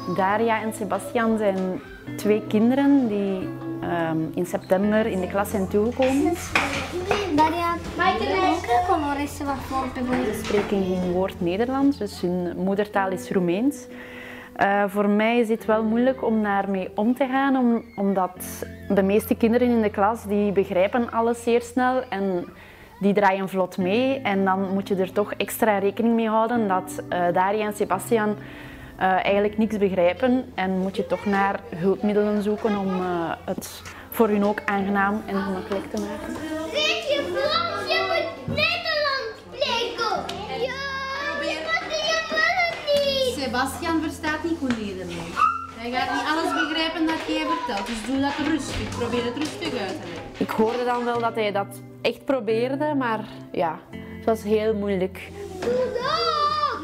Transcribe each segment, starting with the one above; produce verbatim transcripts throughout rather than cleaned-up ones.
Daria en Sebastian zijn twee kinderen die um, in september in de klas zijn toegekomen. Daria, welke color is Ze spreken geen woord Nederlands, dus hun moedertaal is Roemeens. Uh, voor mij is het wel moeilijk om daarmee om te gaan, om, omdat de meeste kinderen in de klas die begrijpen alles zeer snel en die draaien vlot mee. En dan moet je er toch extra rekening mee houden dat uh, Daria en Sebastian uh, eigenlijk niks begrijpen. En moet je toch naar hulpmiddelen zoeken om uh, het voor hun ook aangenaam en gemakkelijk te maken. Weet je, Frans, je moet Nederlands spreken. Ja, je moet je niet. Sebastian verstaat niet goed Nederlands. Hij gaat niet alles begrijpen dat jij vertelt, dus doe dat rustig. Probeer het rustig uit te leggen. Ik hoorde dan wel dat hij dat echt probeerde, maar ja, het was heel moeilijk. Doe dat!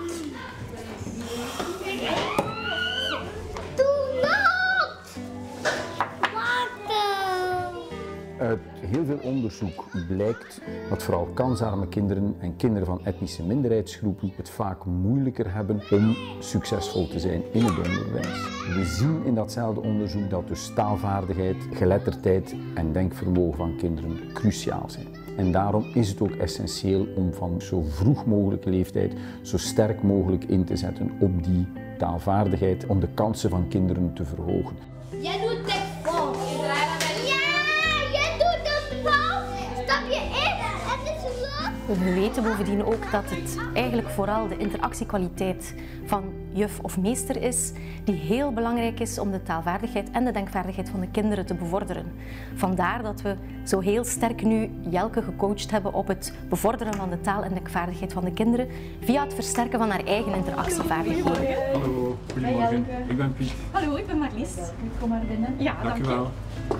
Doe dat! Water! Uit heel veel onderzoek blijkt dat vooral kansarme kinderen en kinderen van etnische minderheidsgroepen het vaak moeilijker hebben om succesvol te zijn in het onderwijs. We zien in datzelfde onderzoek dat dus taalvaardigheid, geletterdheid en denkvermogen van kinderen cruciaal zijn. En daarom is het ook essentieel om van zo vroeg mogelijke leeftijd zo sterk mogelijk in te zetten op die taalvaardigheid om de kansen van kinderen te verhogen. Jij doet het fout. Ja, jij doet het fout. Stap je in en het is los. We weten bovendien ook dat het eigenlijk vooral de interactiekwaliteit van juf of meester is, die heel belangrijk is om de taalvaardigheid en de denkvaardigheid van de kinderen te bevorderen. Vandaar dat we zo heel sterk nu Jelke gecoacht hebben op het bevorderen van de taal- en denkvaardigheid van de kinderen via het versterken van haar eigen interactievaardigheden. Hallo, goedemorgen. Ik ben Piet. Hallo, ik ben Marlies. Kom maar binnen. Ja, dank je wel.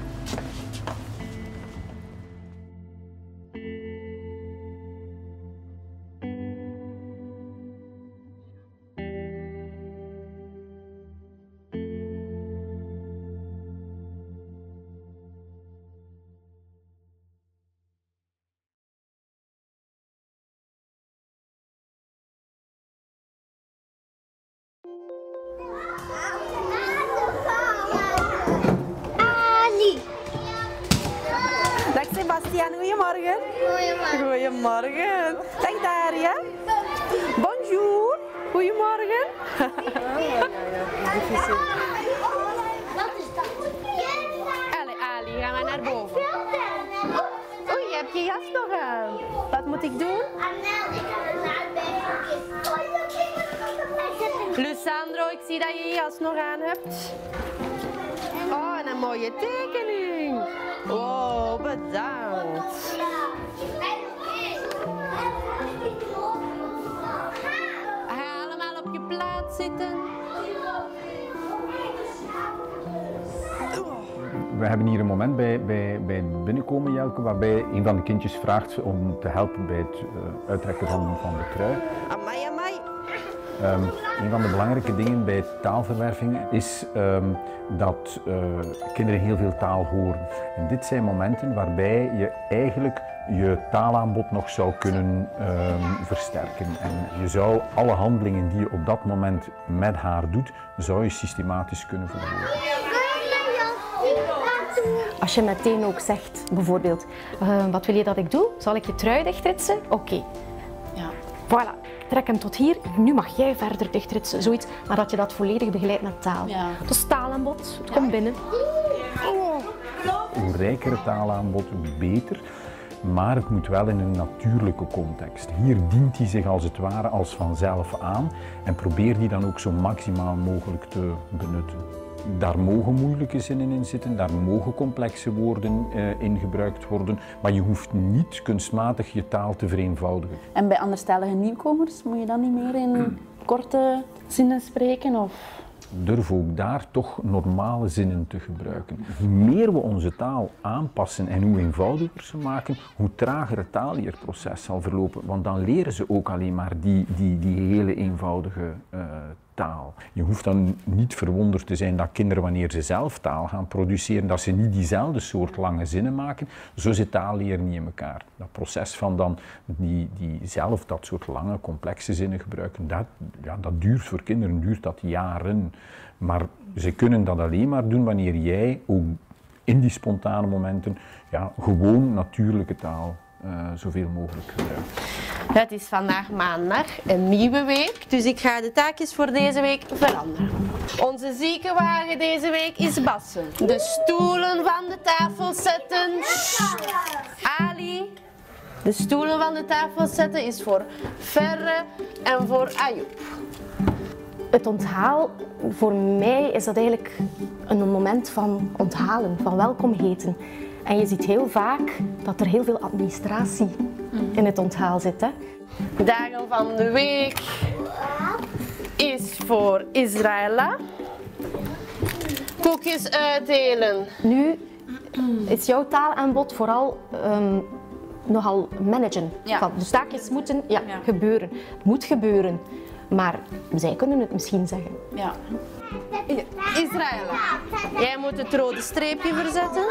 Ali. Dag Sebastian, goedemorgen. Goedemorgen. Goedemorgen. Dag Daria. Bonjour. Goedemorgen. Wat is dat? Allee, Ali, gaan we naar boven. Oei, je hebt je jas nog aan. Wat moet ik doen? Lucandro, ik zie dat je je jas nog aan hebt. Oh, en een mooie tekening. Oh, bedankt. Ga allemaal op je plaats zitten. We hebben hier een moment bij, bij, bij het binnenkomen, Jelke, waarbij een van de kindjes vraagt om te helpen bij het uh, uittrekken van, van de trui. Amai, amai. Um, een van de belangrijke dingen bij taalverwerving is um, dat uh, kinderen heel veel taal horen. En dit zijn momenten waarbij je eigenlijk je taalaanbod nog zou kunnen um, versterken. En je zou alle handelingen die je op dat moment met haar doet, zou je systematisch kunnen verwoorden. Als je meteen ook zegt, bijvoorbeeld, uh, wat wil je dat ik doe? Zal ik je trui dichtritsen? Oké. Okay. Ja. Voilà. Trek hem tot hier. Nu mag jij verder dichtritsen. Zoiets. Maar dat je dat volledig begeleidt met taal. Ja. Dus taalaanbod. Het komt binnen. Oh. Hoe rijker het taalaanbod, hoe beter. Maar het moet wel in een natuurlijke context. Hier dient hij zich als het ware als vanzelf aan. En probeer die dan ook zo maximaal mogelijk te benutten. Daar mogen moeilijke zinnen in zitten, daar mogen complexe woorden uh, in gebruikt worden, maar je hoeft niet kunstmatig je taal te vereenvoudigen. En bij anderstalige nieuwkomers moet je dan niet meer in korte zinnen spreken? Of? Durf ook daar toch normale zinnen te gebruiken. Hoe meer we onze taal aanpassen en hoe eenvoudiger ze maken, hoe trager het taalleerproces zal verlopen. Want dan leren ze ook alleen maar die, die, die hele eenvoudige uh, taal. Je hoeft dan niet verwonderd te zijn dat kinderen, wanneer ze zelf taal gaan produceren, dat ze niet diezelfde soort lange zinnen maken. Zo zit taalleren niet in elkaar. Dat proces van dan die, die zelf dat soort lange, complexe zinnen gebruiken, dat, ja, dat duurt voor kinderen duurt dat jaren. Maar ze kunnen dat alleen maar doen wanneer jij ook in die spontane momenten ja, gewoon natuurlijke taal uh, zoveel mogelijk gebruikt. Het is vandaag maandag, een nieuwe week, dus ik ga de taakjes voor deze week veranderen. Onze ziekenwagen deze week is bassen. De stoelen van de tafel zetten. Ali, de stoelen van de tafel zetten is voor Ferre en voor Ayoub. Het onthaal, voor mij is dat eigenlijk een moment van onthalen, van welkom heten. En je ziet heel vaak dat er heel veel administratie in het onthaal zit. Hè? Dagen van de week is voor Israëla. Koekjes uitdelen. Nu is jouw taalaanbod vooral um, nogal managen. Ja. Van, de taakjes moeten ja, Ja. gebeuren. Het moet gebeuren. Maar zij kunnen het misschien zeggen. Ja. Israëla, jij moet het rode streepje verzetten.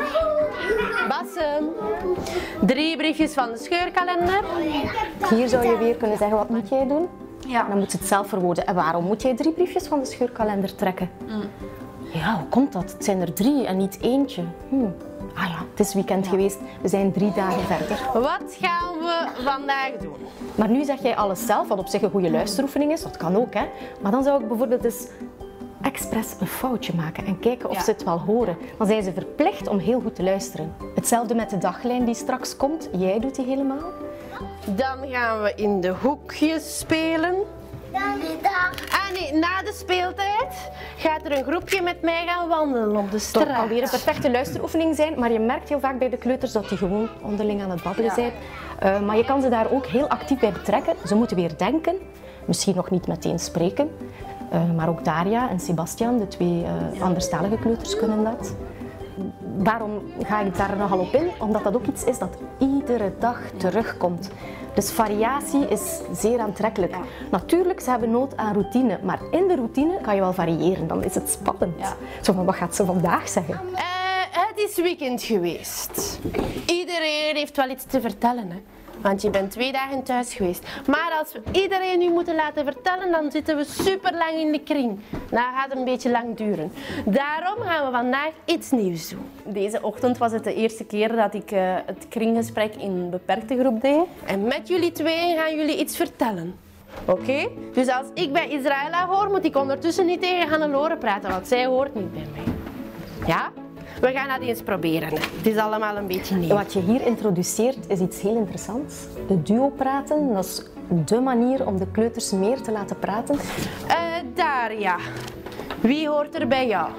Bassen. Drie briefjes van de scheurkalender. Hier zou je weer kunnen zeggen, wat moet jij doen? Ja. Dan moet ze het zelf verwoorden. En waarom moet jij drie briefjes van de scheurkalender trekken? Mm. Ja, hoe komt dat? Het zijn er drie en niet eentje. Hm. Ah ja, het is weekend ja. geweest. We zijn drie dagen verder. Wat gaan we vandaag doen? Maar nu zeg jij alles zelf, wat op zich een goede luisteroefening is. Dat kan ook, hè. Maar dan zou ik bijvoorbeeld eens expres een foutje maken en kijken of ja. ze het wel horen. Dan zijn ze verplicht om heel goed te luisteren. Hetzelfde met de daglijn die straks komt. Jij doet die helemaal. Dan gaan we in de hoekjes spelen. Dan de dag. Ah nee, na de speeltijd gaat er een groepje met mij gaan wandelen op de Dat straat. kan weer een perfecte luisteroefening zijn, maar je merkt heel vaak bij de kleuters dat die gewoon onderling aan het babbelen Ja. zijn. Uh, maar je kan ze daar ook heel actief bij betrekken. Ze moeten weer denken, misschien nog niet meteen spreken. Uh, maar ook Daria en Sebastian, de twee uh, anderstalige kleuters, kunnen dat. Waarom ga ik daar nogal op in? Omdat dat ook iets is dat iedere dag terugkomt. Dus variatie is zeer aantrekkelijk. Ja. Natuurlijk, ze hebben nood aan routine, maar in de routine kan je wel variëren. Dan is het spannend. Ja. Zo van, wat gaat ze vandaag zeggen? Uh, het is weekend geweest. Iedereen heeft wel iets te vertellen, hè? Want je bent twee dagen thuis geweest. Maar als we iedereen nu moeten laten vertellen, dan zitten we super lang in de kring. Dat gaat het een beetje lang duren. Daarom gaan we vandaag iets nieuws doen. Deze ochtend was het de eerste keer dat ik uh, het kringgesprek in een beperkte groep deed. En met jullie tweeën gaan jullie iets vertellen. Oké? Okay? Dus als ik bij Israëla hoor, moet ik ondertussen niet tegen Hannelore praten, want zij hoort niet bij mij. Ja? We gaan dat eens proberen. Het is allemaal een beetje nieuw. Wat je hier introduceert is iets heel interessants. De duo praten, dat is de manier om de kleuters meer te laten praten. Uh, Daria, wie hoort er bij jou?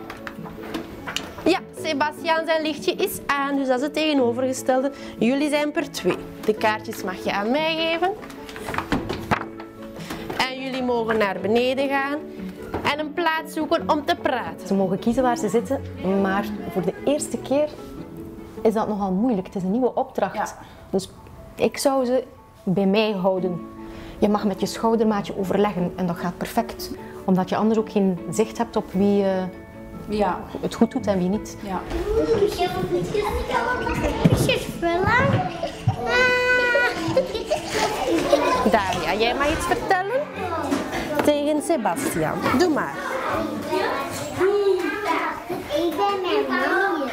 Ja, Sebastian zijn lichtje is aan, dus dat is het tegenovergestelde. Jullie zijn per twee. De kaartjes mag je aan mij geven. En jullie mogen naar beneden gaan en een plaats zoeken om te praten. Ze mogen kiezen waar ze zitten, maar voor de eerste keer is dat nogal moeilijk. Het is een nieuwe opdracht. Ja. Dus ik zou ze bij mij houden. Je mag met je schoudermaatje overleggen en dat gaat perfect. Omdat je anders ook geen zicht hebt op wie uh, Ja. het goed doet en wie niet. Ja. Kusjes vullen. Daria, jij mag iets vertellen? Tegen Sebastian. Doe maar. Ik ben mijn mama.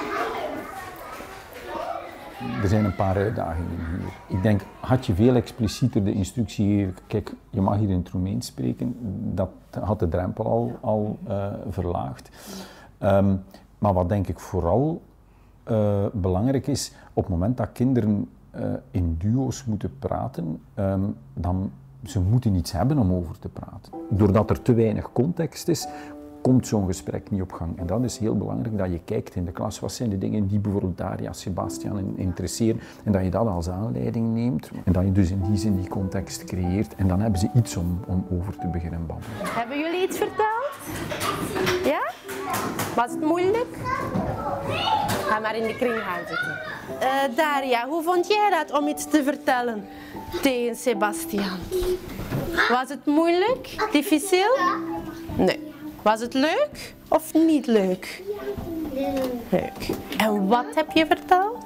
Er zijn een paar uitdagingen hier. Ik denk, had je veel explicieter de instructie gegeven, kijk, je mag hier in het Roemeens spreken, dat had de drempel al, al uh, verlaagd. Um, maar wat denk ik vooral uh, belangrijk is, op het moment dat kinderen uh, in duo's moeten praten, um, dan ze moeten iets hebben om over te praten. Doordat er te weinig context is, komt zo'n gesprek niet op gang. En dat is heel belangrijk, dat je kijkt in de klas, wat zijn de dingen die bijvoorbeeld Daria, Sebastian interesseren, en dat je dat als aanleiding neemt. En dat je dus in die zin die context creëert, en dan hebben ze iets om, om over te beginnen babbelen. Hebben jullie iets verteld? Ja? Was het moeilijk? Ga maar in de kring gaan zitten. Uh, Daria, hoe vond jij dat om iets te vertellen tegen Sebastian? Was het moeilijk? Difficiel? Nee. Was het leuk of niet leuk? Leuk. En wat heb je verteld?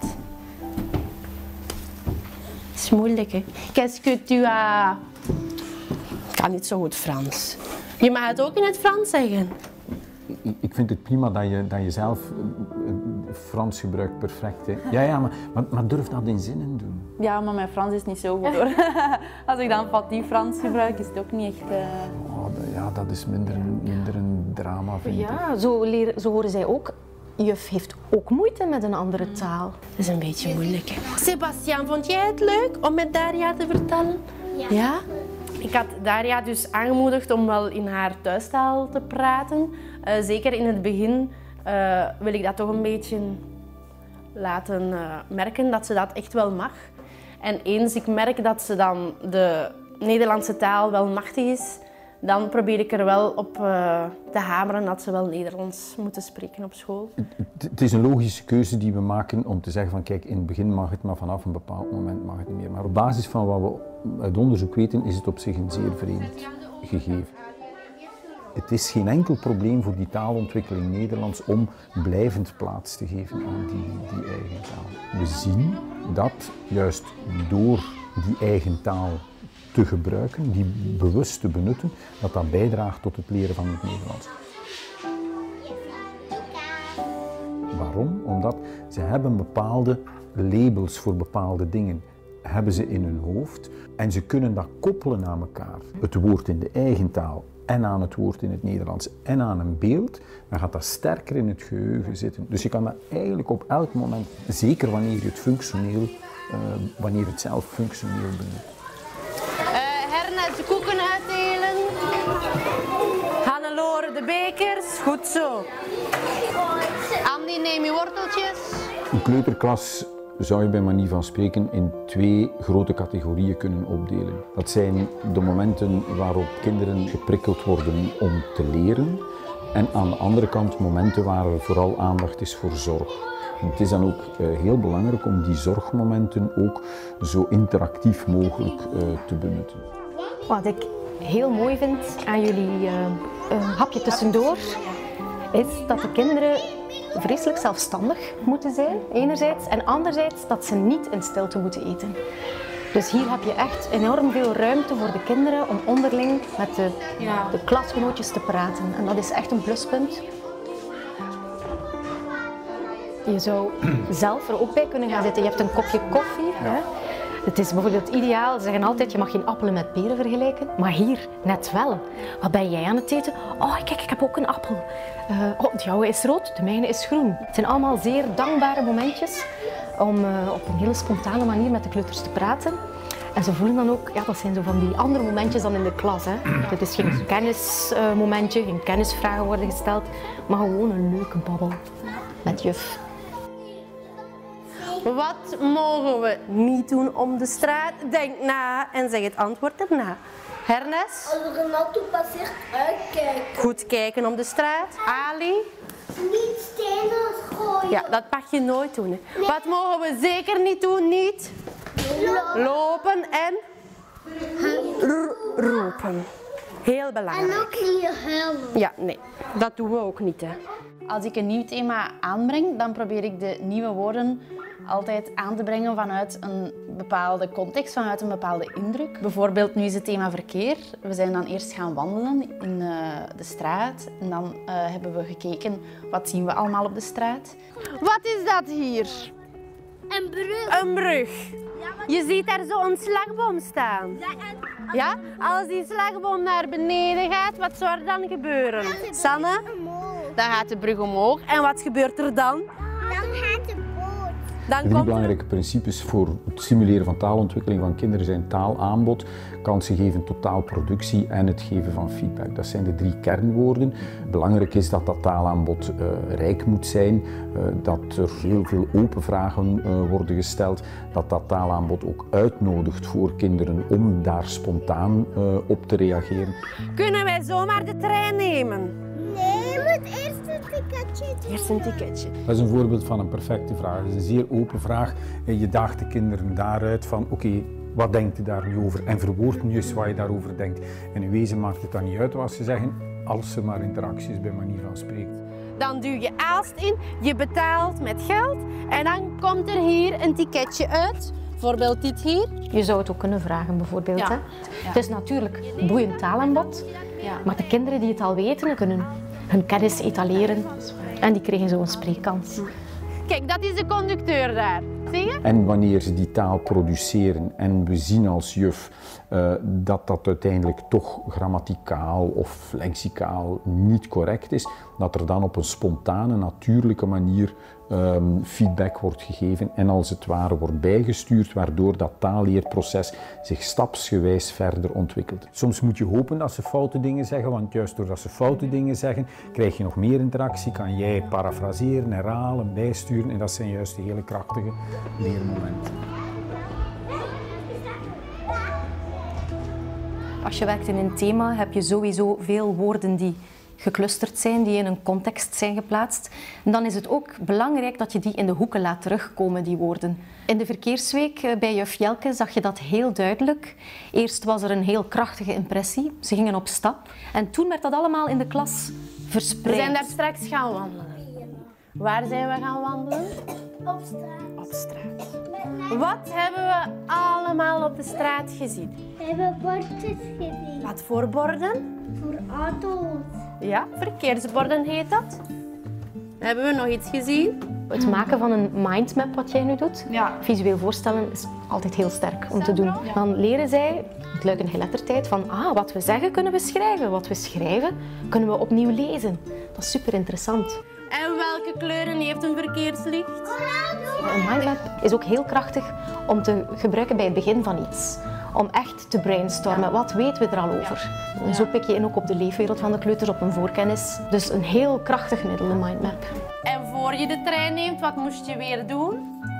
Het is moeilijk, hè? Qu'est-ce que tu as... Ik kan niet zo goed Frans. Je mag het ook in het Frans zeggen. Ik vind het prima dat je, dat je zelf Frans gebruikt perfect. Hè. Ja, ja, maar, maar, maar durf dat in zinnen doen. Ja, maar mijn Frans is niet zo goed hoor. Als ik dan Fatih Frans gebruik, is het ook niet echt... Uh... Oh, ja, dat is minder een, minder een drama, vind ik. Ja, zo, leren, zo horen zij ook. Juf heeft ook moeite met een andere taal. Dat is een beetje moeilijk, hè? Sebastian, vond jij het leuk om met Daria te vertellen? Ja. Ja? Ik had Daria dus aangemoedigd om wel in haar thuistaal te praten. Uh, zeker in het begin uh, wil ik dat toch een beetje laten uh, merken dat ze dat echt wel mag. En eens ik merk dat ze dan de Nederlandse taal wel machtig is, dan probeer ik er wel op uh, te hameren dat ze wel Nederlands moeten spreken op school. Het, het is een logische keuze die we maken om te zeggen van kijk, in het begin mag het, maar vanaf een bepaald moment mag het niet meer. Maar op basis van wat we uit onderzoek weten, is het op zich een zeer vreemd gegeven. Het is geen enkel probleem voor die taalontwikkeling Nederlands om blijvend plaats te geven aan die, die eigen taal. We zien dat juist door die eigen taal te gebruiken, die bewust te benutten, dat dat bijdraagt tot het leren van het Nederlands. Waarom? Omdat ze hebben bepaalde labels voor bepaalde dingen. Hebben ze in hun hoofd en ze kunnen dat koppelen aan elkaar. Het woord in de eigen taal en aan het woord in het Nederlands en aan een beeld, dan gaat dat sterker in het geheugen zitten. Dus je kan dat eigenlijk op elk moment, zeker wanneer je het functioneel, uh, wanneer het zelf functioneel benut. De koeken uitdelen. Hannelore de bekers. Goed zo. Andy, neem je worteltjes. Een kleuterklas zou je bij manier van spreken in twee grote categorieën kunnen opdelen. Dat zijn de momenten waarop kinderen geprikkeld worden om te leren. En aan de andere kant momenten waar er vooral aandacht is voor zorg. En het is dan ook uh, heel belangrijk om die zorgmomenten ook zo interactief mogelijk uh, te benutten. Wat ik heel mooi vind aan jullie uh, uh, hapje tussendoor, is dat de kinderen vreselijk zelfstandig moeten zijn, enerzijds, en anderzijds dat ze niet in stilte moeten eten. Dus hier heb je echt enorm veel ruimte voor de kinderen om onderling met de, de klasgenootjes te praten. En dat is echt een pluspunt. Je zou zelf er ook bij kunnen gaan zitten. Je hebt een kopje koffie. Ja. Hè? Het is bijvoorbeeld ideaal, ze zeggen altijd, je mag geen appelen met peren vergelijken, maar hier net wel. Wat ben jij aan het eten? Oh, kijk, ik heb ook een appel. Uh, oh, de jouwe is rood, de mijne is groen. Het zijn allemaal zeer dankbare momentjes om uh, op een hele spontane manier met de kleuters te praten. En ze voelen dan ook, ja, dat zijn zo van die andere momentjes dan in de klas. Hè. Het is geen kennismomentje, uh, geen kennisvragen worden gesteld, maar gewoon een leuke babbel met juf. Wat mogen we niet doen om de straat? Denk na en zeg het antwoord erna. Hernes? Als er een auto passeert, uitkijken. Goed kijken om de straat. Ali? Niet stenen gooien. Ja, dat mag je nooit doen. Hè. Nee. Wat mogen we zeker niet doen? Niet? Lopen, Lopen en? R roepen. Heel belangrijk. En ook niet huilen. Ja, nee. Dat doen we ook niet. Hè. Als ik een nieuw thema aanbreng, dan probeer ik de nieuwe woorden altijd aan te brengen vanuit een bepaalde context, vanuit een bepaalde indruk. Bijvoorbeeld, nu is het thema verkeer. We zijn dan eerst gaan wandelen in uh, de straat en dan uh, hebben we gekeken wat zien we allemaal op de straat. Wat is dat hier? Een brug. Een brug. Je ziet daar zo een slagboom staan. Ja? Als die slagboom naar beneden gaat, wat zou er dan gebeuren? Sanne? Dan gaat de brug omhoog. En wat gebeurt er dan? Dan gaat de boot. Dan Drie komt belangrijke principes voor het stimuleren van taalontwikkeling van kinderen zijn taalaanbod, kansen geven tot taalproductie en het geven van feedback. Dat zijn de drie kernwoorden. Belangrijk is dat dat taalaanbod uh, rijk moet zijn, uh, dat er heel veel open vragen uh, worden gesteld, dat dat taalaanbod ook uitnodigt voor kinderen om daar spontaan uh, op te reageren. Kunnen wij zomaar de trein nemen? Nee, je moet eerst een ticketje doen. Eerst een ticketje. Dat is een voorbeeld van een perfecte vraag. Het is een zeer open vraag en je daagt de kinderen daaruit van oké, okay, wat denkt u daar nu over? En verwoord nu eens wat je daarover denkt. En in wezen maakt het dan niet uit wat ze zeggen. als er maar interactie is bij manier van spreken. Dan duw je Aalst in, je betaalt met geld en dan komt er hier een ticketje uit. Bijvoorbeeld dit hier. Je zou het ook kunnen vragen bijvoorbeeld. Ja. Hè? Ja. Het is natuurlijk boeiend taalaanbod, Ja. maar de kinderen die het al weten kunnen hun kennis etaleren en die krijgen zo een spreekkans. Kijk, dat is de conducteur daar. Zie je? En wanneer ze die taal produceren en we zien als juf uh, dat dat uiteindelijk toch grammaticaal of lexicaal niet correct is, dat er dan op een spontane, natuurlijke manier um, feedback wordt gegeven en als het ware wordt bijgestuurd, waardoor dat taalleerproces zich stapsgewijs verder ontwikkelt. Soms moet je hopen dat ze foute dingen zeggen, want juist doordat ze foute dingen zeggen, krijg je nog meer interactie, kan jij parafraseren, herhalen, bijsturen en dat zijn juist de hele krachtige leermomenten. Als je werkt in een thema heb je sowieso veel woorden die geclusterd zijn, die in een context zijn geplaatst. En dan is het ook belangrijk dat je die in de hoeken laat terugkomen, die woorden. In de verkeersweek bij juf Jelke zag je dat heel duidelijk. Eerst was er een heel krachtige impressie. Ze gingen op stap. En toen werd dat allemaal in de klas verspreid. We zijn daar straks gaan wandelen. Waar zijn we gaan wandelen? Op straat. Op straat. Wat hebben we allemaal op de straat gezien? We hebben bordjes gezien. Wat voor borden? Voor auto's. Ja, verkeersborden heet dat. Hebben we nog iets gezien? Het maken van een mindmap, wat jij nu doet, Ja. visueel voorstellen, is altijd heel sterk om te doen. Dan leren zij, het luik en geletterdheid, van ah, wat we zeggen kunnen we schrijven. Wat we schrijven kunnen we opnieuw lezen. Dat is super interessant. En welke kleuren heeft een verkeerslicht? Een mindmap is ook heel krachtig om te gebruiken bij het begin van iets. Om echt te brainstormen. Wat weten we er al over? En zo pik je in ook op de leefwereld van de kleuters, op een voorkennis. Dus een heel krachtig middel, een mindmap. En voor je de trein neemt, wat moest je weer doen?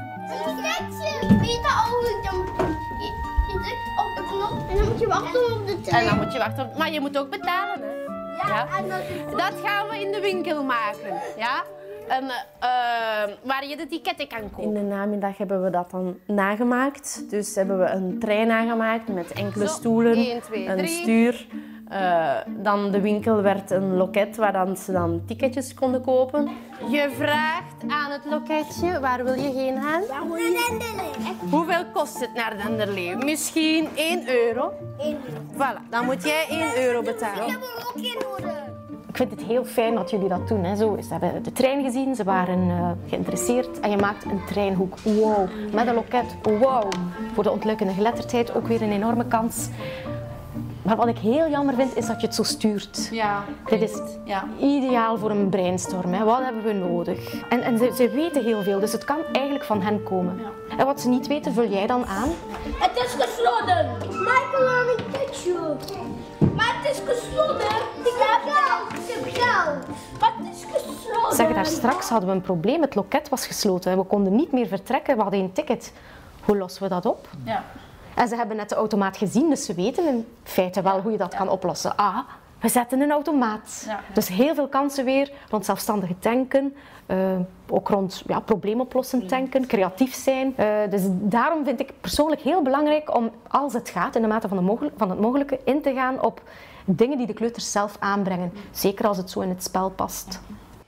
Ik weet dat al hoe ik dan... Je, je drukt op de knop en dan moet je wachten op de trein. En dan moet je wachten op... Maar je moet ook betalen, hè? Ja, en dat is... Dat gaan we in de winkel maken, ja? En, uh, waar je de ticketten kan kopen. In de namiddag hebben we dat dan nagemaakt. Dus hebben we een trein nagemaakt met enkele Zo, stoelen, één, twee, een drie. stuur. Uh, dan de winkel werd een loket waar dan ze dan ticketjes konden kopen. Je vraagt aan het loketje, waar wil je heen gaan? Waar moet je Denderleeuw? Hoeveel kost het naar Denderleeuw? Misschien één euro. één euro. Voilà, dan moet jij één euro betalen. Ik heb er ook geen nodig. Ik vind het heel fijn dat jullie dat doen. Hè. Zo, ze hebben de trein gezien, ze waren uh, geïnteresseerd en je maakt een treinhoek. Wow, met een loket. Wow. Voor de ontluikende geletterdheid ook weer een enorme kans. Maar wat ik heel jammer vind, is dat je het zo stuurt. Ja. Dit is Ja. ideaal voor een brainstorm. Hè. Wat hebben we nodig? En, en ze, ze weten heel veel, dus het kan eigenlijk van hen komen. Ja. En wat ze niet weten, vul jij dan aan. Het is gesloten. Michael en ik ketchup. Maar het is gesloten. Ik heb geld. Ik heb geld. Maar het is gesloten. Zeg, daar straks hadden we een probleem. Het loket was gesloten. We konden niet meer vertrekken. We hadden een ticket. Hoe lossen we dat op? Ja. En ze hebben net de automaat gezien, dus ze weten in feite wel hoe je dat kan oplossen. Ah, we zetten een automaat. Ja. Dus heel veel kansen weer rond zelfstandige tanken, uh, ook rond ja, probleemoplossend tanken, creatief zijn. Uh, dus daarom vind ik persoonlijk heel belangrijk om, als het gaat, in de mate van, de mogel- van het mogelijke, in te gaan op dingen die de kleuters zelf aanbrengen. Zeker als het zo in het spel past.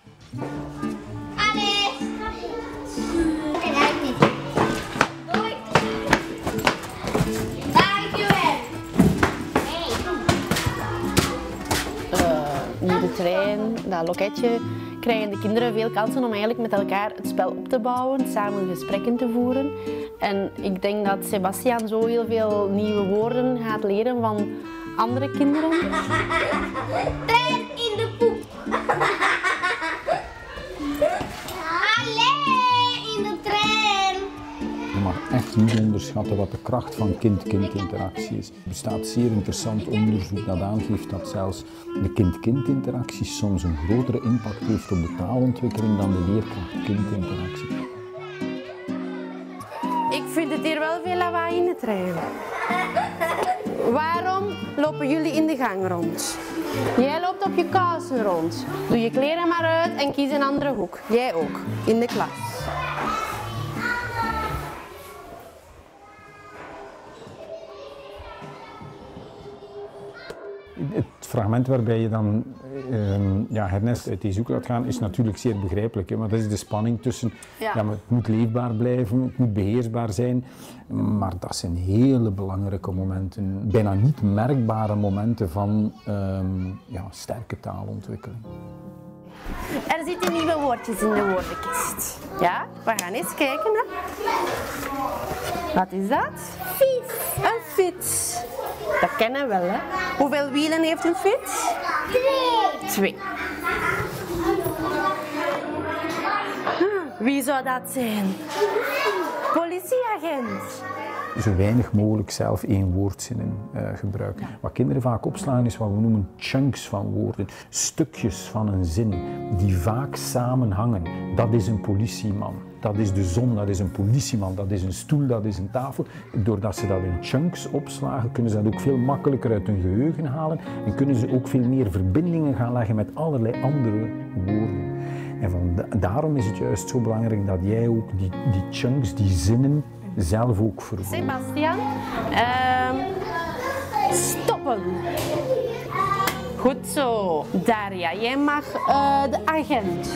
Allee. En eigenlijk niet. Doei. Dankjewel. Hier de trein, dat loketje, krijgen de kinderen veel kansen om eigenlijk met elkaar het spel op te bouwen, samen gesprekken te voeren. En ik denk dat Sebastiaan zo heel veel nieuwe woorden gaat leren van andere kinderen. Trein in de poep. Allee, in de trein. Je mag echt niet onderschatten wat de kracht van kind-kind interactie is. Er bestaat zeer interessant onderzoek dat aangeeft dat zelfs de kind-kind interactie soms een grotere impact heeft op de taalontwikkeling dan de leerkracht-kind interactie. Ik vind het hier wel veel lawaai in de trein. Waarom lopen jullie in de gang rond? Jij loopt op je kousen rond. Doe je kleren maar uit en kies een andere hoek. Jij ook, in de klas. Het fragment waarbij je dan um, ja, Ernest uit deze hoek laat gaan, is natuurlijk zeer begrijpelijk. Hè, maar dat is de spanning tussen, ja. Ja, maar het moet leefbaar blijven, het moet beheersbaar zijn. Maar dat zijn hele belangrijke momenten, bijna niet merkbare momenten van um, ja, sterke taalontwikkeling. Er zitten nieuwe woordjes in de woordenkist. Ja, we gaan eens kijken. Hè. Wat is dat? Fiets. Een fiets. Dat kennen we wel, hè? Hoeveel wielen heeft een fiets? Twee. Twee. Wie zou dat zijn? Politieagent. Zo weinig mogelijk zelf één woordzinnen uh, gebruiken. Wat kinderen vaak opslaan is wat we noemen chunks van woorden. Stukjes van een zin die vaak samenhangen. Dat is een politieman. Dat is de zon, dat is een politieman, dat is een stoel, dat is een tafel. Doordat ze dat in chunks opslagen, kunnen ze dat ook veel makkelijker uit hun geheugen halen en kunnen ze ook veel meer verbindingen gaan leggen met allerlei andere woorden. En van da daarom is het juist zo belangrijk dat jij ook die, die chunks, die zinnen, zelf ook verwoorden. Sebastian, uh, stoppen. Goed zo. Daria, jij mag uh, de agent.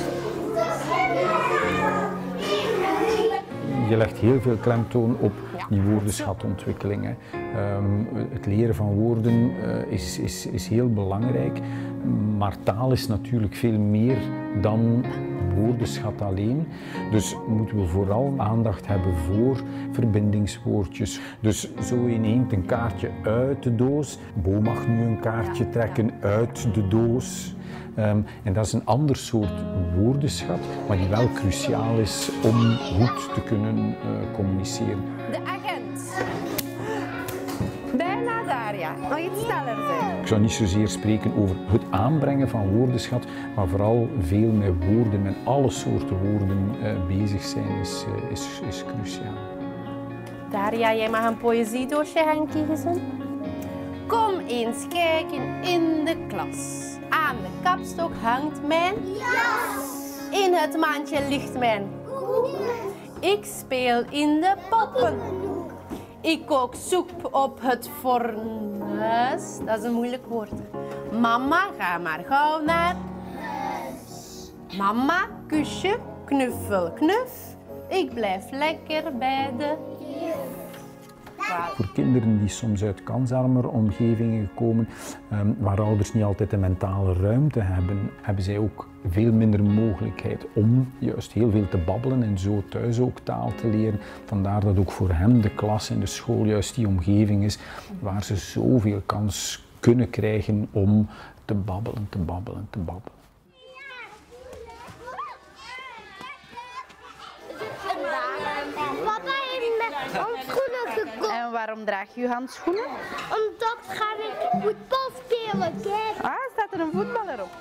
Je legt heel veel klemtoon op die woordenschatontwikkeling. Hè. Um, het leren van woorden uh, is, is, is heel belangrijk, maar taal is natuurlijk veel meer dan woordenschat alleen. Dus moeten we vooral aandacht hebben voor verbindingswoordjes. Dus zo ineens een kaartje uit de doos. Bo mag nu een kaartje trekken uit de doos. Um, en dat is een ander soort woordenschat, maar die wel cruciaal is om goed te kunnen uh, communiceren. De agent. Bijna Daria. Nog iets sneller zijn. Ik zou niet zozeer spreken over het aanbrengen van woordenschat, maar vooral veel met woorden, met alle soorten woorden uh, bezig zijn is, uh, is, is cruciaal. Daria, jij mag een poëziedoosje gaan kiezen. Kom eens kijken in de klas. Aan de kapstok hangt mijn jas. In het mandje ligt mijn koek. Ik speel in de poppen. Ik kook soep op het fornuis. Dat is een moeilijk woord. Mama, ga maar gauw naar huis. Mama, kusje, knuffel, knuf. Ik blijf lekker bij de juf. Voor kinderen die soms uit kansarmere omgevingen komen, um, waar ouders niet altijd de mentale ruimte hebben, hebben zij ook veel minder mogelijkheid om juist heel veel te babbelen en zo thuis ook taal te leren. Vandaar dat ook voor hem de klas en de school juist die omgeving is waar ze zoveel kans kunnen krijgen om te babbelen, te babbelen, te babbelen. Papa heeft me handschoenen gekocht. En waarom draag je handschoenen? Omdat ga ik voetbal spelen, kijk. Ah, staat er een voetballer op?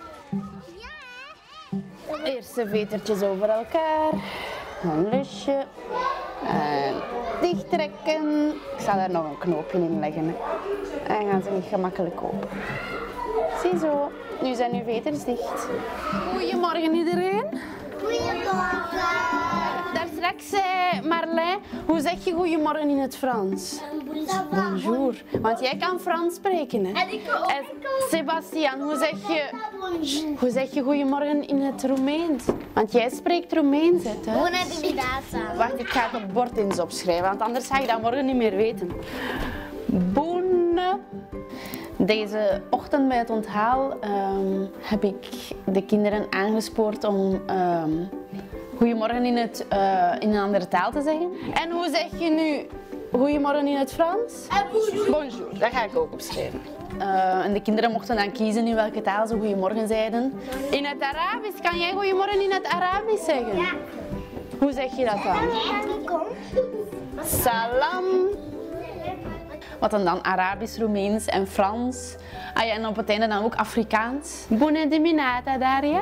Ja. Eerst de vetertjes over elkaar. Een lusje. En dicht trekken. Ik zal er nog een knoopje in leggen. Hè. En gaan ze niet gemakkelijk open. Ziezo, nu zijn uw veters dicht. Goedemorgen iedereen. Goedemorgen. Daar straks zei Marlijn, hoe zeg je goedemorgen in het Frans? Bonjour. Want jij kan Frans spreken, hè? En ik ook. En Sebastian, hoe zeg je, hoe zeg je goedemorgen in het Roemeens? Want jij spreekt Roemeens, hè? Buona dimineața. Wacht, ik ga het op bord eens opschrijven, want anders ga ik dat morgen niet meer weten. Bonne. Deze ochtend bij het onthaal um, heb ik de kinderen aangespoord om um, goedemorgen in, het, uh, in een andere taal te zeggen. En hoe zeg je nu goedemorgen in het Frans? Bonjour. Bonjour, dat ga ik ook opschrijven. Uh, en de kinderen mochten dan kiezen in welke taal ze goedemorgen zeiden. In het Arabisch, kan jij goedemorgen in het Arabisch zeggen? Ja. Hoe zeg je dat dan? Salam. Wat dan dan Arabisch, Roemeens en Frans. Ah ja, en op het einde dan ook Afrikaans. Buona dimineața, Daria.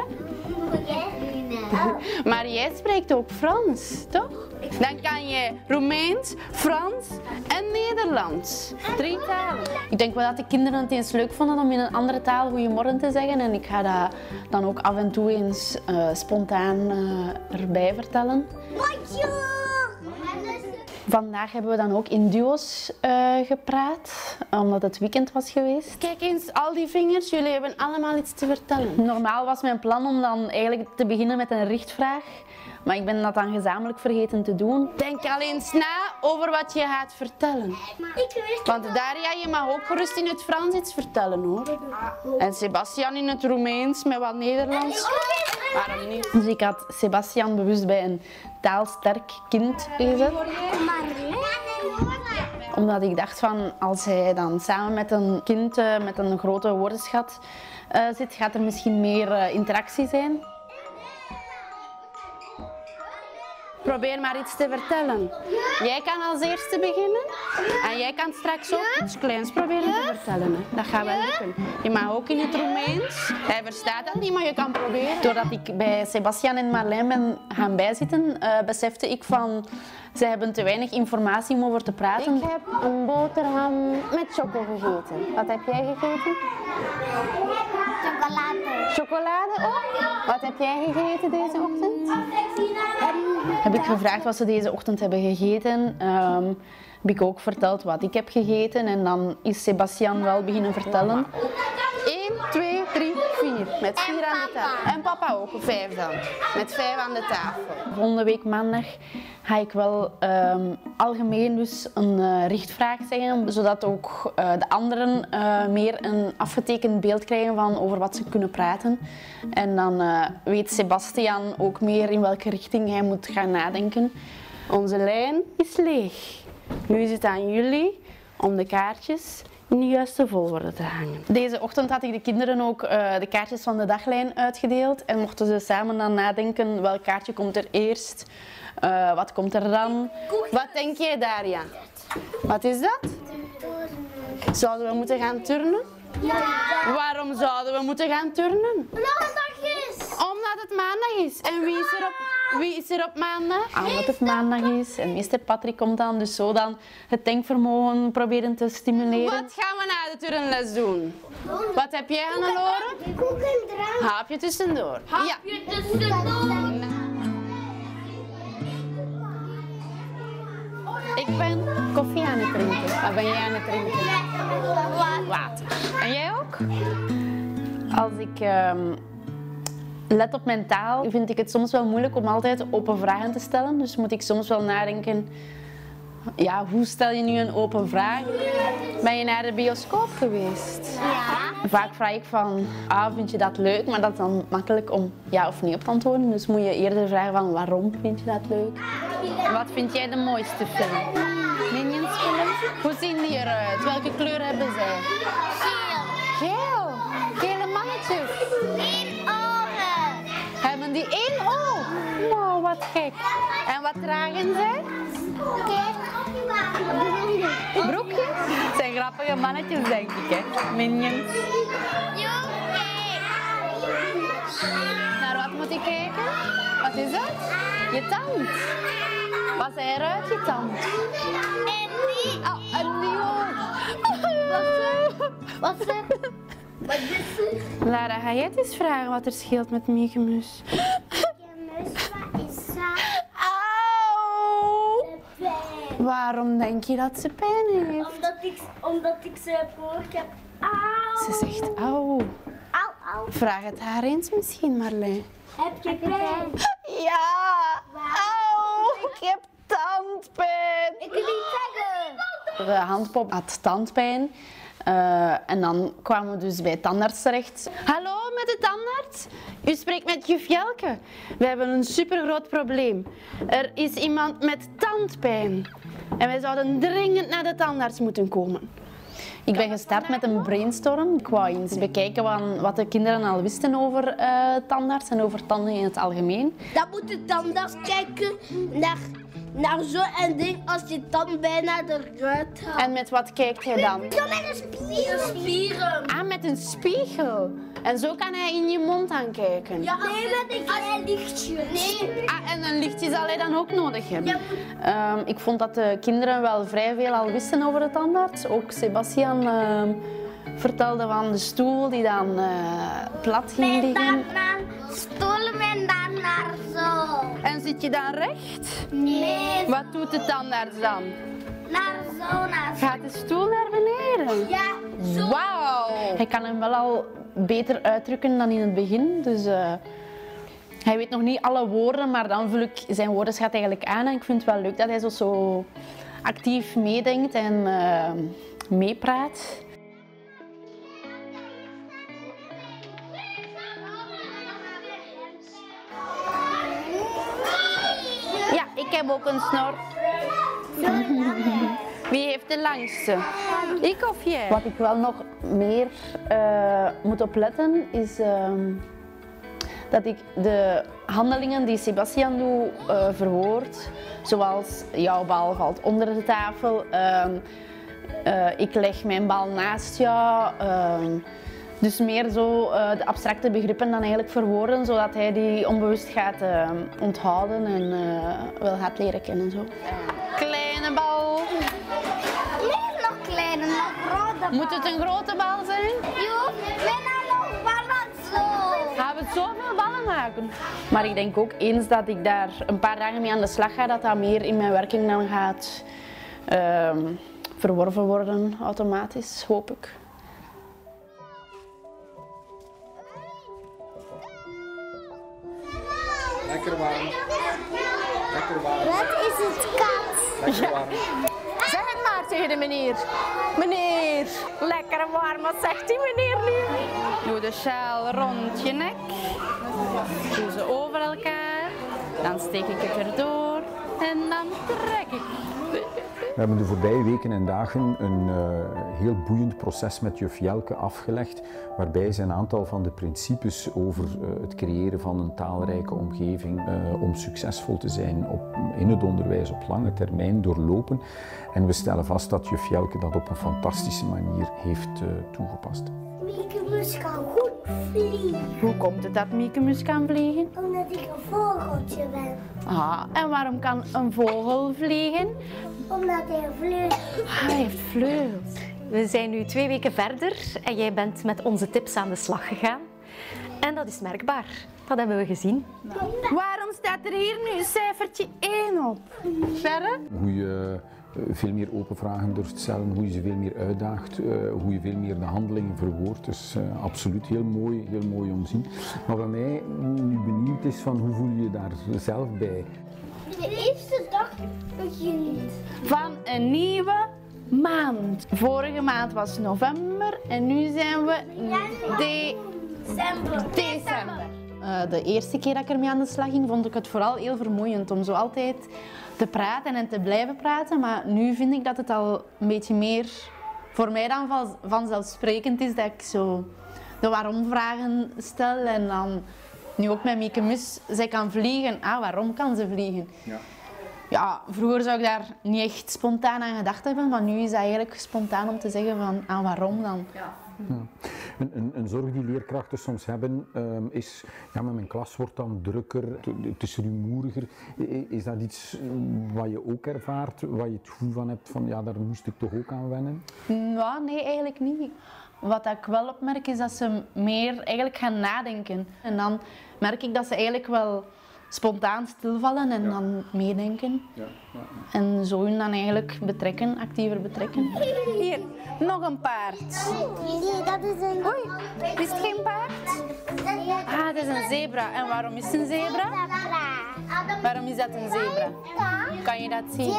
Maar jij spreekt ook Frans, toch? Dan kan je Roemeens, Frans en Nederlands. Drie talen. Ik denk wel dat de kinderen het eens leuk vonden om in een andere taal goedemorgen te zeggen. En ik ga dat dan ook af en toe eens uh, spontaan uh, erbij vertellen. Bonjour. Vandaag hebben we dan ook in duo's uh, gepraat, omdat het weekend was geweest. Kijk eens, al die vingers, jullie hebben allemaal iets te vertellen. Normaal was mijn plan om dan eigenlijk te beginnen met een richtvraag, maar ik ben dat dan gezamenlijk vergeten te doen. Denk al eens na over wat je gaat vertellen. Want Daria, je mag ook gerust in het Frans iets vertellen hoor. En Sebastian in het Roemeens met wat Nederlands. Waarom niet? Dus ik had Sebastian bewust bij een taalsterk kind gezet. Omdat ik dacht van, als hij dan samen met een kind uh, met een grote woordenschat uh, zit, gaat er misschien meer uh, interactie zijn. Probeer maar iets te vertellen. Jij kan als eerste beginnen en jij kan straks ook iets kleins proberen te vertellen. Hè. Dat gaat wel lukken. Je mag ook in het Roemeens. Hij verstaat dat niet, maar je kan proberen. Doordat ik bij Sebastian en Marlijn ben gaan bijzitten, uh, besefte ik van, zij hebben te weinig informatie om over te praten. Ik heb een boterham met choco gegeten. Wat heb jij gegeten? Chocolade. Chocolade ook? Wat heb jij gegeten deze ochtend? Heb ik gevraagd wat ze deze ochtend hebben gegeten. Um, heb ik ook verteld wat ik heb gegeten en dan is Sebastian wel beginnen vertellen. één, twee, drie, vier. Met vier aan de tafel. En papa ook, vijf dan. Met vijf aan de tafel. Volgende week maandag ga ik wel um, algemeen dus een uh, richtvraag zeggen, zodat ook uh, de anderen uh, meer een afgetekend beeld krijgen van over wat ze kunnen praten. En dan uh, weet Sebastian ook meer in welke richting hij moet gaan nadenken. Onze lijn is leeg. Nu is het aan jullie om de kaartjes in de juiste volgorde te hangen. Deze ochtend had ik de kinderen ook uh, de kaartjes van de daglijn uitgedeeld en mochten ze samen dan nadenken welk kaartje komt er eerst, uh, wat komt er dan. Wat denk jij, Daria? Wat is dat? Zouden we moeten gaan turnen? Ja. Waarom zouden we moeten gaan turnen? Maandag is. Omdat het maandag is. En wie is er op, wie is er op maandag? Omdat het maandag is en meester Patrick komt dan, dus zo dan het denkvermogen proberen te stimuleren. Wat gaan we na de turnles doen? Wat heb jij, Hannelore? Haapje tussendoor. Haapje tussendoor. Ik ben koffie aan het drinken. Wat ben jij aan het drinken? Water. En jij ook? Als ik um, let op mijn taal, vind ik het soms wel moeilijk om altijd open vragen te stellen. Dus moet ik soms wel nadenken, ja, hoe stel je nu een open vraag? Ben je naar de bioscoop geweest? Ja. Vaak vraag ik van, ah, vind je dat leuk? Maar dat is dan makkelijk om ja of nee op te antwoorden. Dus moet je eerder vragen van, waarom vind je dat leuk? Wat vind jij de mooiste film? Minions film? Hoe zien die eruit? Welke kleur hebben zij? Geel. Geel. Gele mannetjes. Eén ogen. Hebben die één oog? Nou, wat gek. En wat dragen zij? Broekjes? Het zijn grappige mannetjes, denk ik, hè? Minions. Naar wat moet ik kijken? Wat is dat? Je tand. Wat zei eruit, je tand? En die. Oh, een nieuw. Wat is het? Wat is het? Lara, ga jij het eens vragen wat er scheelt met Mieke Mus? Mus, wat is dat? Auw! Pijn. Waarom denk je dat ze pijn heeft? Omdat ik, omdat ik ze heb gehoord heb. Auw. Ze zegt auw. Auw, auw. Vraag het haar eens misschien, Marlijn. Heb je pijn? Ja! Auw! Ik heb tandpijn! Ik wil niet zeggen. De handpop had tandpijn. Uh, en dan kwamen we dus bij tandarts terecht. Hallo, met de tandarts? U spreekt met juf Jelke. We hebben een supergroot probleem. Er is iemand met tandpijn. En wij zouden dringend naar de tandarts moeten komen. Ik ben gestart met een brainstorm. Ik wou eens bekijken wat, wat de kinderen al wisten over uh, tandarts en over tanden in het algemeen. Dan moet de tandarts kijken naar, naar zo'n ding als je tand bijna eruit haalt. En met wat kijkt hij dan? Zo met een spiegel. Spieren. Ah, met een spiegel. En zo kan hij in je mond aankijken. Ja, nee, met een klein lichtje. Nee. Ah, en een lichtje zal hij dan ook nodig hebben. Um, ik vond dat de kinderen wel vrij veel al wisten over de tandarts. Ook Sebastian um, vertelde van de stoel die dan uh, plat ging liggen. Stoelen en dan naar zo. En zit je dan recht? Nee. Wat doet het tandarts dan? Naar zo, naar zo. Gaat de stoel naar beneden? Ja, zo. Wauw! Hij kan hem wel al beter uitdrukken dan in het begin. Dus uh, hij weet nog niet alle woorden, maar dan vul ik zijn woordenschat eigenlijk aan. En ik vind het wel leuk dat hij zo, zo actief meedenkt en uh, meepraat. Ja, ik heb ook een snor. Wie heeft de langste? Ik of jij? Wat ik wel nog meer uh, moet opletten is uh, dat ik de handelingen die Sebastian doet uh, verwoord. Zoals jouw bal valt onder de tafel, uh, uh, ik leg mijn bal naast jou. Uh, dus meer zo uh, de abstracte begrippen dan eigenlijk verwoorden, zodat hij die onbewust gaat uh, onthouden en uh, wel gaat leren kennen. Zo. Kleine bal. Nee, nog kleiner, nog groter bal. Moet het een grote bal zijn? Jo, bijna nog ballen zo. Gaan we zoveel ballen maken? Maar ik denk ook eens dat ik daar een paar dagen mee aan de slag ga, dat dat meer in mijn werking dan gaat uh, verworven worden automatisch, hoop ik. Lekker warm. Lekker warm. Wat is het kat? Lekker warm. Zeg het maar tegen de meneer. Meneer, lekker warm. Wat zegt die meneer nu? Doe de sjaal rond je nek. Doe ze over elkaar. Dan steek ik het erdoor. En dan trek ik. We hebben de voorbije weken en dagen een uh, heel boeiend proces met juf Jelke afgelegd, waarbij ze een aantal van de principes over uh, het creëren van een taalrijke omgeving uh, om succesvol te zijn op, in het onderwijs op lange termijn doorlopen. En we stellen vast dat juf Jelke dat op een fantastische manier heeft uh, toegepast. Mieke Mus kan goed vliegen. Hoe komt het dat Mieke Mus kan vliegen? Omdat ik een vogeltje ben. Ah, en waarom kan een vogel vliegen? Omdat hij vleugelt. Ah, hij heeft vleugels. We zijn nu twee weken verder en jij bent met onze tips aan de slag gegaan. En dat is merkbaar. Dat hebben we gezien. Waarom staat er hier nu een cijfertje één op? Verre? Hoe je uh, veel meer open vragen durft stellen, hoe je ze veel meer uitdaagt, uh, hoe je veel meer de handelingen verwoordt. Dus uh, absoluut heel mooi, heel mooi om te zien. Maar wat mij nu benieuwd is van hoe voel je je daar zelf bij? De eerste dag begint. Van een nieuwe maand. Vorige maand was november en nu zijn we de December. december. Uh, de eerste keer dat ik ermee aan de slag ging, vond ik het vooral heel vermoeiend om zo altijd te praten en te blijven praten. Maar nu vind ik dat het al een beetje meer voor mij dan van, vanzelfsprekend is dat ik zo de waarom-vragen stel. En dan nu ook met Mieke Mus, zij kan vliegen. Ah, waarom kan ze vliegen? Ja. Ja, vroeger zou ik daar niet echt spontaan aan gedacht hebben, maar nu is dat eigenlijk spontaan om te zeggen van, ah, waarom dan? Ja. Een, een, een zorg die leerkrachten soms hebben um, is, ja, met mijn klas wordt dan drukker, het is rumoeriger. Is dat iets wat je ook ervaart, waar je het gevoel van hebt van, ja, daar moest ik toch ook aan wennen? Ja, nee, eigenlijk niet. Wat ik wel opmerk is dat ze meer eigenlijk gaan nadenken. En dan merk ik dat ze eigenlijk wel spontaan stilvallen en ja. dan meedenken. Ja, ja, ja. En zo hun dan eigenlijk betrekken, actiever betrekken. Hier, nog een paard. Nee, dat is een... Oei, is het geen paard? Ah, het is een zebra. En waarom is het een zebra? Waarom is dat een zebra? Kan je dat zien?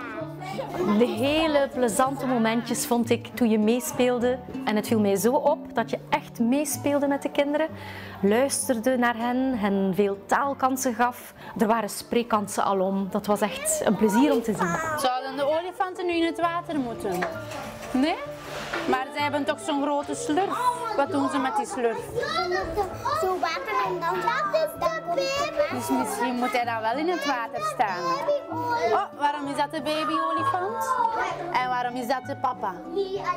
De hele plezante momentjes vond ik toen je meespeelde. En het viel mij zo op dat je echt meespeelde met de kinderen. Luisterde naar hen, hen veel taalkansen gaf. Er waren spreekkansen alom. Dat was echt een plezier om te zien. Zouden de olifanten nu in het water moeten? Nee? Maar ze hebben toch zo'n grote slurf. Wat doen ze met die slurf? Zo water en dan... Dat is de baby. Dus misschien moet hij dan wel in het water staan. Oh, waarom is dat de baby-olifant? En waarom is dat de papa?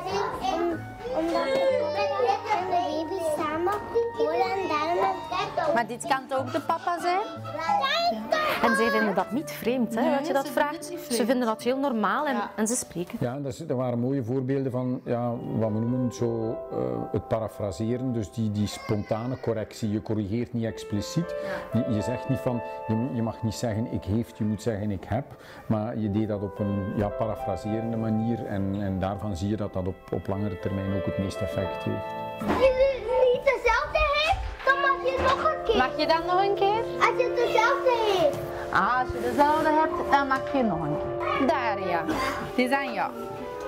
Omdat de baby samen holen en daarom... Maar dit kan ook de papa zijn. En zij vinden dat niet vreemd, hè, Nee, dat je dat ze vinden vraagt. het niet Ze vreemd. vinden dat heel normaal en, Ja. en ze spreken. Ja, dat, is, dat waren mooie voorbeelden van ja, wat we noemen zo, uh, het parafraseren, dus die, die spontane correctie. Je corrigeert niet expliciet. Je, je zegt niet van, je, je mag niet zeggen ik heeft, je moet zeggen ik heb. Maar je deed dat op een ja, parafraserende manier en, en daarvan zie je dat dat op, op langere termijn ook het meeste effect heeft. Als je niet dezelfde heeft, dan mag je nog een keer. Mag je dan nog een keer? Als je dezelfde heeft. Ah, als je dezelfde hebt, dan mag je nog een keer. Daar ja. Die is aan jou.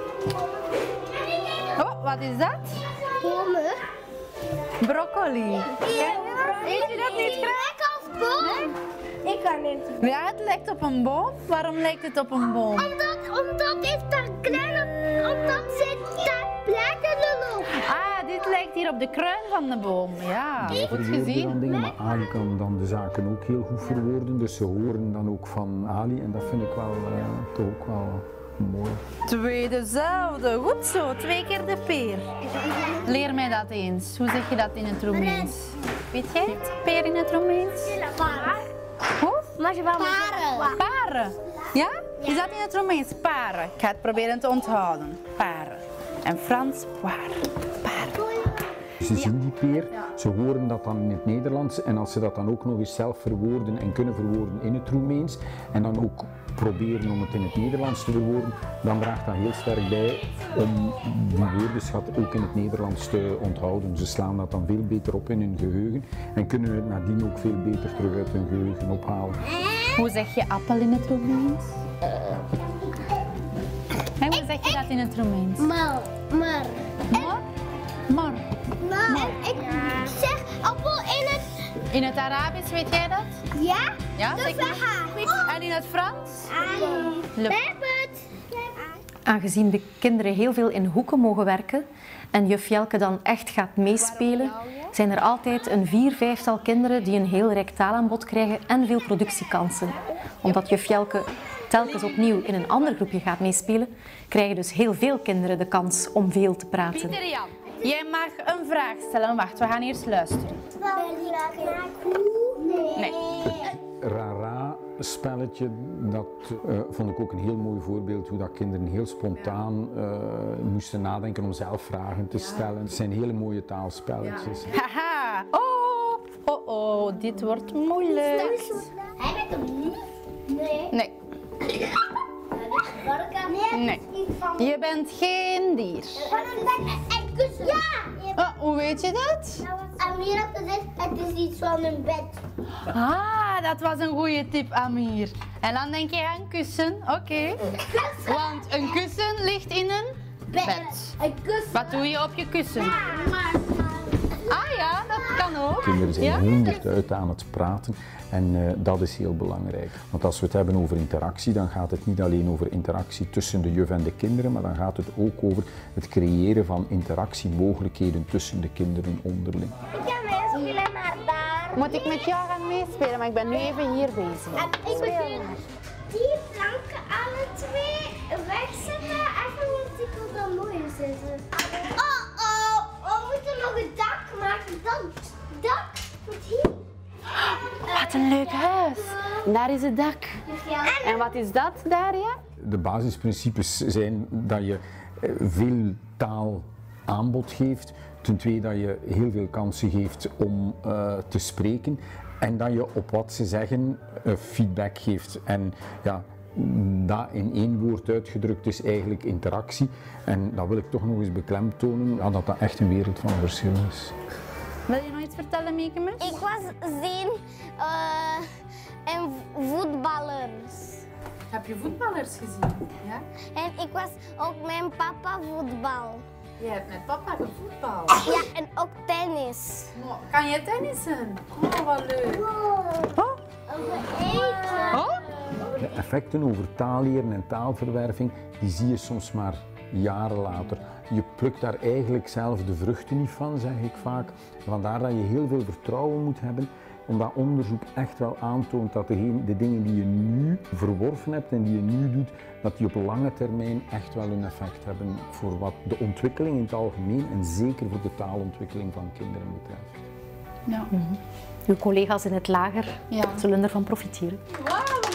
Oh, wat is dat? Bomen. Broccoli. Eet je dat niet graag? Ik als boom. Ik kan niet. Ja, het lijkt op een boom. Waarom lijkt het op een boom? Omdat, omdat heeft daar kleine, omdat zit daar bladeren op. Ah, dit lijkt hier op de kruin van de boom. Ja, goed Verwoorden dan gezien. dingen, maar Ali kan dan de zaken ook heel goed verwoorden, dus ze horen dan ook van Ali en dat vind ik wel uh, toch ook wel mooi. Twee dezelfde. Goed zo, twee keer de peer. Leer mij dat eens. Hoe zeg je dat in het Roemeens? Weet jij het? Peer in het Roemeens? Hoe? Maar ze wel paren. Paren. Ja? Is dat in het Roemeens? Paren. Ik ga het proberen te onthouden. Paren. En Frans, poire. Paren. Ze zien die peer, ze horen dat dan in het Nederlands en als ze dat dan ook nog eens zelf verwoorden en kunnen verwoorden in het Roemeens en dan ook proberen om het in het Nederlands te verwoorden, dan draagt dat heel sterk bij om die woordenschat ook in het Nederlands te onthouden. Ze slaan dat dan veel beter op in hun geheugen en kunnen het nadien ook veel beter terug uit hun geheugen ophalen. Hoe zeg je appel in het Roemeens? En hoe zeg je dat in het Roemeens? Maar, maar. Mor? Mor. Maar ik zeg appel in het. In het Arabisch, weet jij dat? Ja? Ja, De zeg maar. verhaal. En in het Frans? Ali. Le- Pepet. Aangezien de kinderen heel veel in hoeken mogen werken en juf Jelke dan echt gaat meespelen, zijn er altijd een vier, vijftal kinderen die een heel rijk taalaanbod krijgen en veel productiekansen. Omdat juf Jelke telkens opnieuw in een ander groepje gaat meespelen, krijgen dus heel veel kinderen de kans om veel te praten. Pieter Jan, jij mag een vraag stellen. Wacht, we gaan eerst luisteren. Nee. Rara spelletje, dat uh, vond ik ook een heel mooi voorbeeld hoe dat kinderen heel spontaan uh, moesten nadenken om zelf vragen te stellen. Het zijn hele mooie taalspelletjes. Haha. Oh, oh, oh, dit wordt moeilijk. Hij met een Nee. Nee, nee. Je bent geen dier. Van een bed en kussen. Ja! Oh, hoe weet je dat? Amir had gezegd, het is iets van een bed. Ah, dat was een goede tip, Amir. En dan denk je aan kussen, oké. Want een kussen ligt in een bed. Een kussen. Wat doe je op je kussen? Ah ja, dat kan ook. Kinderen zijn Ja? honderd uit aan het praten en uh, dat is heel belangrijk. Want als we het hebben over interactie, dan gaat het niet alleen over interactie tussen de juf en de kinderen, maar dan gaat het ook over het creëren van interactiemogelijkheden tussen de kinderen onderling. Ik ga meespelen naar daar. Moet ik met jou gaan meespelen, maar ik ben nu even hier bezig. En ik moet die planken alle twee wegzetten. Even moet ik op dat mooie zetten. Oh oh, we moeten nog een dak maken. Dat dak moet hier. Wat een leuk huis. Daar is het dak. En wat is dat, Daria? De basisprincipes zijn dat je uh, veel taalaanbod geeft. Ten tweede dat je heel veel kansen geeft om uh, te spreken. En dat je op wat ze zeggen uh, feedback geeft. En ja, dat in één woord uitgedrukt is eigenlijk interactie. En dat wil ik toch nog eens beklemtonen, ja, dat dat echt een wereld van verschil is. Wil je nog iets vertellen, Miekemus? Ik was zien uh, en voetballers. Heb je voetballers gezien? Ja? En ik was ook mijn papa voetbal. Je hebt met papa gevoetbald. Ja, en ook tennis. Oh, kan je tennissen? Oh, wat leuk. Oh, Eten. oh. De effecten over taalleren en taalverwerving, die zie je soms maar jaren later. Je plukt daar eigenlijk zelf de vruchten niet van, zeg ik vaak. Vandaar dat je heel veel vertrouwen moet hebben, omdat onderzoek echt wel aantoont dat de, de dingen die je nu verworven hebt en die je nu doet, dat die op lange termijn echt wel een effect hebben voor wat de ontwikkeling in het algemeen en zeker voor de taalontwikkeling van kinderen betreft. Ja. Mm-hmm. Uw collega's in het lager ja. zullen ervan profiteren. Wauw!